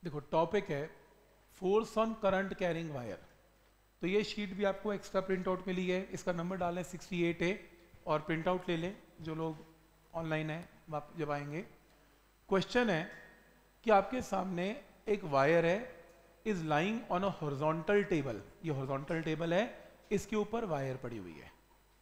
देखो टॉपिक है force on current carrying wire. तो ये शीट भी आपको एक्स्ट्रा प्रिंट आउट मिली है, इसका नंबर डालें 68A और प्रिंट आउट ले लें जो लोग ऑनलाइन हैं जब आएंगे। क्वेश्चन है कि आपके सामने एक वायर है, is lying on a horizontal table. ये हॉरिजॉन्टल टेबल है, इसके ऊपर वायर पड़ी हुई है।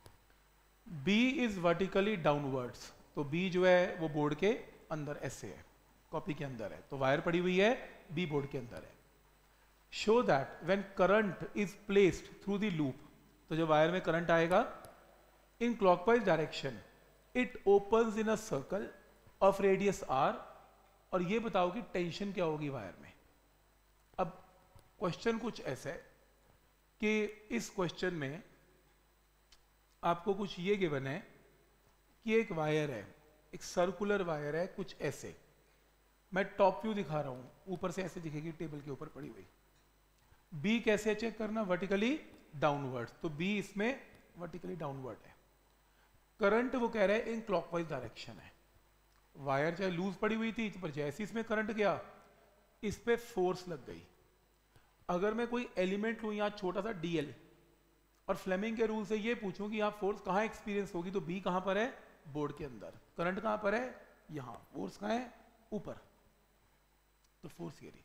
B इज वर्टिकली डाउनवर्ड्स, तो B जो है वो बोर्ड के अंदर ऐसे है, कॉपी के अंदर है, तो वायर पड़ी हुई है, B बोर्ड के अंदर है। Show that when current is placed through the loop, तो जब वायर में करंट आएगा in clockwise direction it opens in a circle of radius R, और ये बताओ कि टेंशन क्या होगी वायर में। अब क्वेश्चन कुछ ऐसा है कि इस क्वेश्चन में आपको कुछ ये गिवन है कि एक वायर है, एक सर्कुलर वायर है कुछ ऐसे, मैं टॉप व्यू दिखा रहा हूं, ऊपर से ऐसे दिखेगी टेबल के ऊपर पड़ी हुई। बी कैसे चेक करना, वर्टिकली डाउनवर्ड, तो बी इसमें वर्टिकली डाउनवर्ड है। करंट वो कह रहा है इन क्लॉकवाइज डायरेक्शन है, वायर चाहे लूज पड़ी हुई थी पर जैसे इसमें करंट गया इस पे फोर्स लग गई। अगर मैं कोई एलिमेंट लूं यहाँ छोटा सा dl और फ्लेमिंग के रूल से ये पूछूं कि यहाँ फोर्स कहाँ एक्सपीरियंस होगी, तो बी कहाँ पर है, बोर्ड के अंदर, करंट कहाँ पर है यहाँ, फोर्स कहाँ है ऊपर, तो फोर्स ये रही।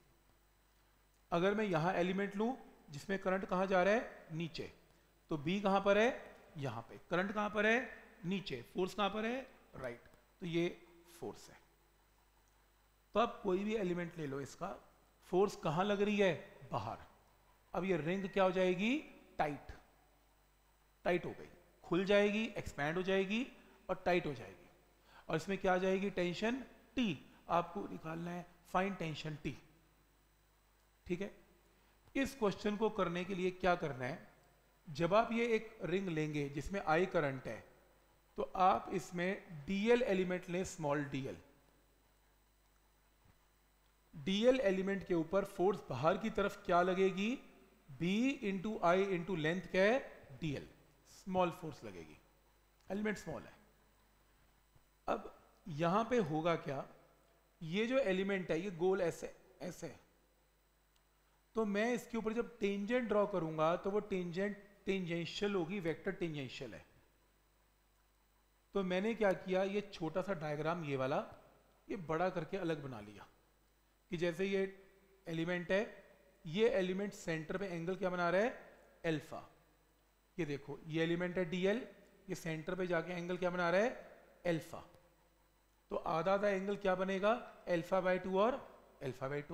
अगर मैं यहाँ एलिमेंट लूं जिसमें करंट कहाँ जा रहा है नीचे, तो बी कहाँ पर है यहाँ पे, करंट कहाँ पर है नीचे, फोर्स कहाँ पर है राइट, तो ये फोर्स है। तो अब कोई भी एलिमेंट ले लो, इसका फोर्स कहाँ लग रही है बाहर। अब ये रिंग क्या हो जाएगी, टाइट, टाइट हो गई, खुल जाएगी, एक्सपैंड हो जाएगी और टाइट हो जाएगी, और इसमें क्या आ जाएगी टेंशन T, आपको निकालना है फाइन टेंशन T। ठीक है, इस क्वेश्चन को करने के लिए क्या करना है, जब आप ये एक रिंग लेंगे जिसमें I करंट है, तो आप इसमें dl एलिमेंट लें, स्मॉल dl एलिमेंट के ऊपर फोर्स बाहर की तरफ क्या लगेगी, B into I into length क्या है dl, स्मॉल फोर्स लगेगी, एलिमेंट स्मॉल है। अब यहां पे होगा क्या, ये जो एलिमेंट है ये गोल ऐसे ऐसे है, तो मैं इसके ऊपर जब टेंजेंट ड्रॉ करूंगा तो वो टेंजेंट टेंजेंशियल होगी, वेक्टर टेंजेंशियल है। तो मैंने क्या किया, ये छोटा सा डायग्राम ये वाला ये बड़ा करके अलग बना लिया कि जैसे ये एलिमेंट है, ये एलिमेंट सेंटर पे एंगल क्या बना रहा है अल्फा, ये देखो ये एलिमेंट है dl, ये सेंटर पे जाके एंगल क्या बना रहा है अल्फा, तो आधा आधा एंगल क्या बनेगा α/2 और α/2।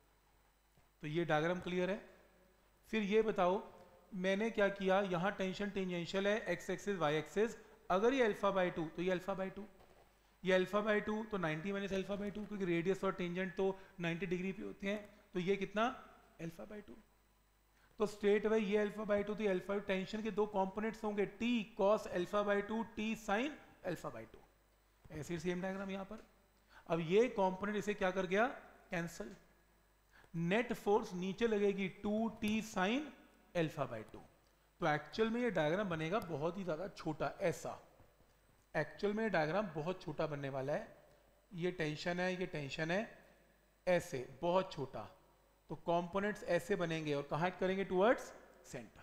तो ये डायग्राम क्लियर है। फिर ये बताओ मैंने क्या किया, यहां टेंशन टेंजेंशियल है, x एक्सिस y एक्सिस, अगर ये α/2 तो ये α/2, ये α/2 तो 90 माइनस α/2, क्योंकि रेडियस और टेंजेंट तो 90 डिग्री पे होते हैं, तो ये कितना α/2, तो स्ट्रेट अवे ये α/2, तो अल्फा टेंशन के दो कंपोनेंट्स होंगे t cos α/2 t sin α/2, ऐसे सेम डायग्राम यहां पर। अब ये कंपोनेंट इसे क्या कर गया कैंसिल, नेट फोर्स नीचे लगेगी 2t sin α/2, तो एक्चुअल में ये डायग्राम बनेगा बहुत ही ज्यादा छोटा, ऐसा एक्चुअल में डायग्राम बहुत छोटा बनने वाला है। ये टेंशन है, ये टेंशन है, ऐसे बहुत छोटा, तो कंपोनेंट्स ऐसे बनेंगे और कहाँ करेंगे टुवर्ड्स सेंटर।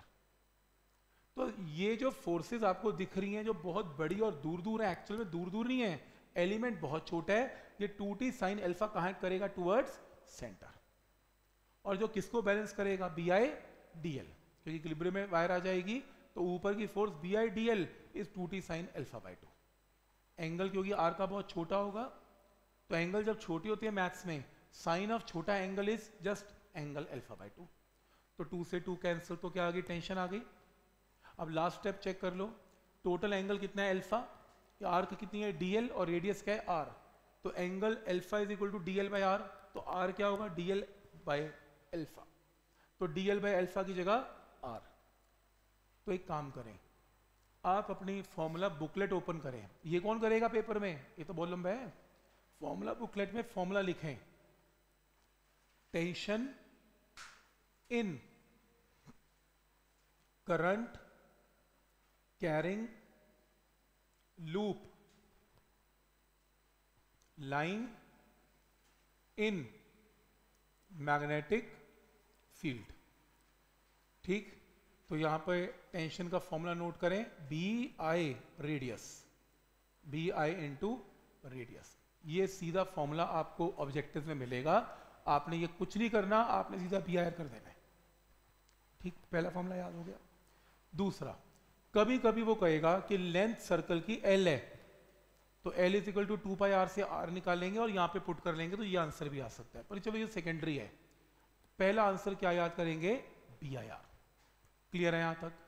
तो ये जो फोर्सेस आपको दिख रही हैं जो बहुत बड़ी और दूर दूर है, एक्चुअल में दूर दूर नहीं है, एलिमेंट बहुत छोटा है, ये 2t sin अल्फा कहाँ करेगा टुवर्ड्स सेंटर, और जो किसको बैलेंस करेगा bi/dl, क्योंकि इक्विलिब्रियम में वायर आ जाएगी, तो ऊपर की force bi/dl is 2t sin α/2। Angle क्योंकि r का बहुत छोटा होगा, तो एंगल जब छोटी होती है मैथ्स में, साइन ऑफ छोटा एंगल इज जस्ट एंगल α/2, तो 2 से 2 कैंसिल, तो क्या आ गई टेंशन आ गई। अब लास्ट स्टेप चेक कर लो, टोटल एंगल कितना है अल्फा, आर्क कितनी है dl और रेडियस क्या है r, तो angle alpha is equal to dl/r, तो r क्या होगा dl/अल्फा, तो dl/अल्फा की जगह r। तो एक काम करें, आप अपनी फॉर्मूला बुकलेट ओपन करें, ये कौन करेगा पेपर में, ये तो बहुत लंबा है, फॉर्मूला बुकलेट में फॉर्मूला लिखें, tension in current carrying loop lying in magnetic field. ठीक, तो यहां पे टेंशन का फॉर्मूला नोट करें, B I radius, B I into radius. ये सीधा फॉर्मूला आपको ऑब्जेक्टिव में मिलेगा, आपने ये कुछ नहीं करना, आपने सीधा बी आई कर देना है। ठीक, पहला फॉर्मूला याद हो गया। दूसरा, कभी कभी वो कहेगा कि लेंथ सर्कल की एल है, तो L is equal to 2πr से r निकालेंगे और यहां पे पुट कर लेंगे, तो ये आंसर भी आ सकता है। पर चलो ये सेकेंडरी है, पहला आंसर क्या याद करेंगे, बी आई आर। क्लियर है यहां तक?